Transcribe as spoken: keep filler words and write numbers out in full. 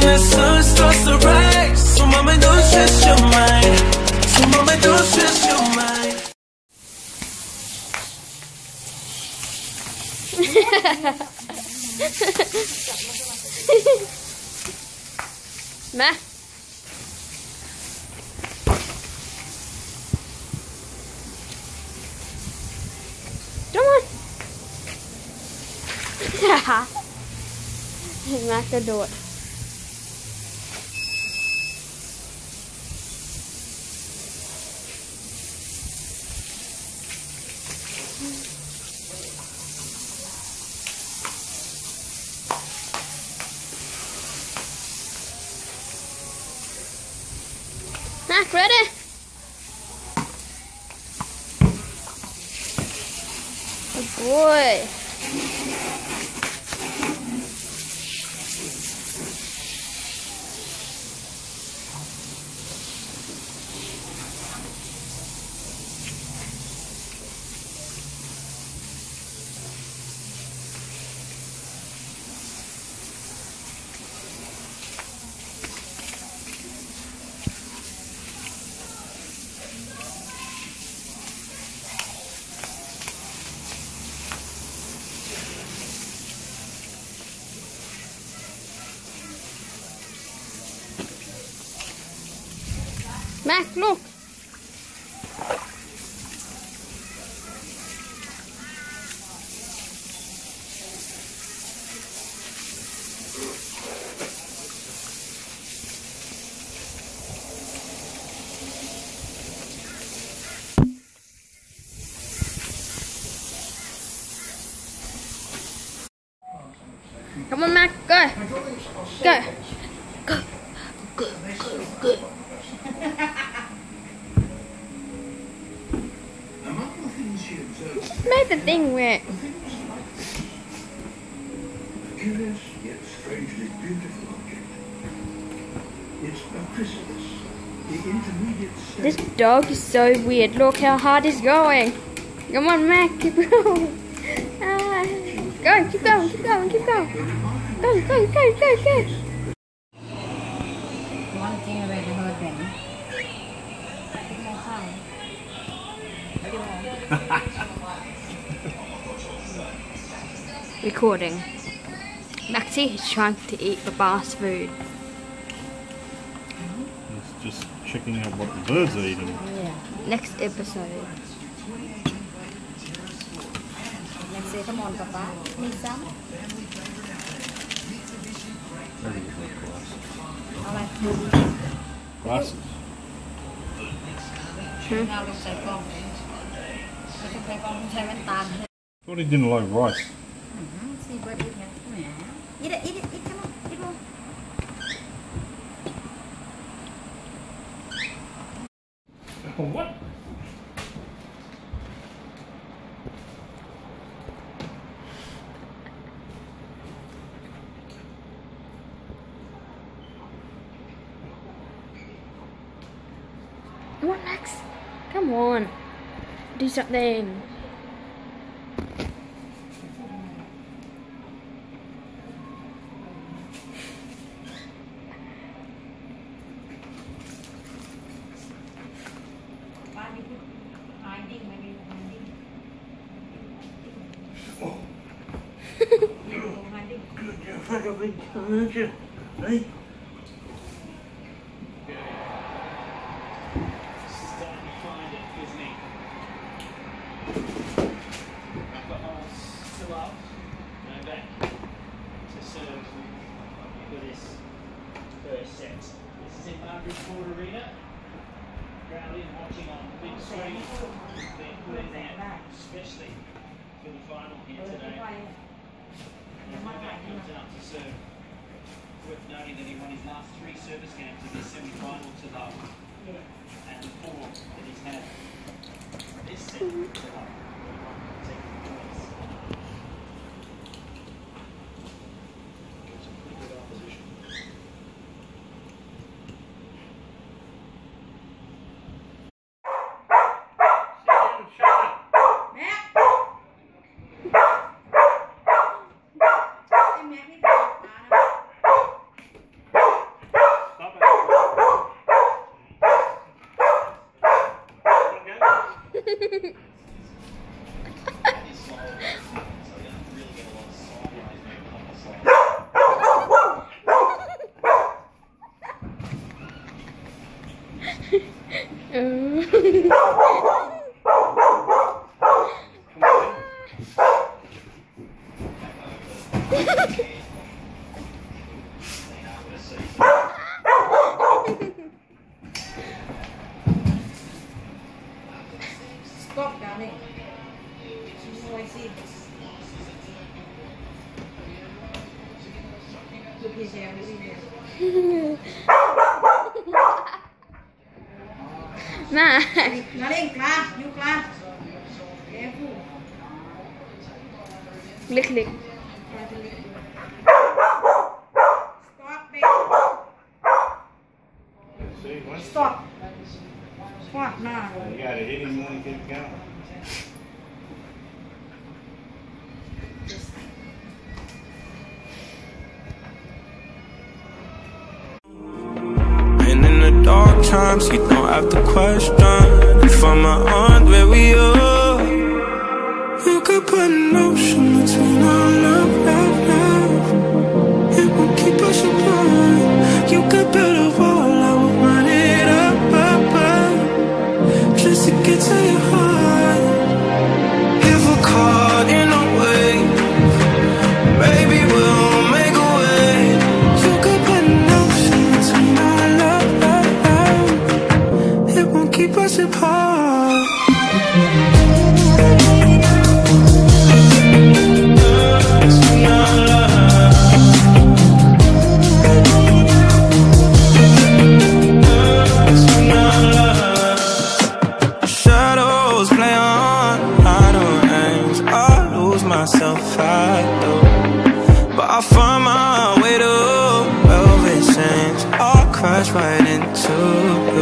the sun starts to rise. So mama, don't stress your mind. So mama, don't stress your mind. Ma. Come on. เห็นมากระโดดMac, ready? Good boy. Mac, look. Come on, Mac, go. Go. Go. Go. Go. Go. Made the thing work. Curious yet strangely beautiful object. It's a chrysalis, the intermediate stage. This dog is so weird. Look how hard he's going. Come on, Mac, keep going. Ah, go, keep going, keep going, keep going. Go, go, go, go, go. One thing about the whole thing. Recording. Maxie is trying to eat Baba's food. It's just checking out what the birds are eating. Yeah. Next episode. Let's say, come on, Papa. Need some? Very good glass. I like Glasses. Now look like gong. Look like gong.ใช้แว่นตา Thought he didn't like rice. See, bird eat it. Eat it, eat it, eat, come on, eat more. What? Come on, Max. Come on. Do something. Hey? This is in Margaret Court Arena. Crowd is watching on the big screen. They're putting that especially for the final here today. And Novak comes out to serve. Worth noting that he won his last three service games in this semi-final to love. And the four that he's had this set to love. Second place. Some pretty good opposition. Stop, darling. Noisy. Look at him, look at him. Max. Darling, class, you class. Careful. Lick, lick. Stop, baby. See, once Stop. Stop now. you gotta hit him when he gets going. And in the dark times, you don't have to question if I'm on where we are. You could put an ocean between our love, love, love. It won't keep us apart. You could build a wall, I will run it up, up, up, just to get to your heart. If we're caught in a wave, maybe we'll make a way. You could put an ocean between our love, love, love. It won't keep us apart. Shadows play on idle aims. I lose myself, I do, but I find my way to velvet chains. I'll crash right into